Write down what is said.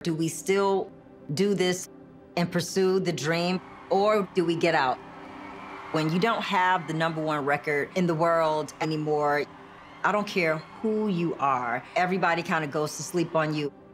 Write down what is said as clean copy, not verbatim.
Do we still do this and pursue the dream, or do we get out? When you don't have the #1 record in the world anymore, I don't care who you are, everybody kind of goes to sleep on you.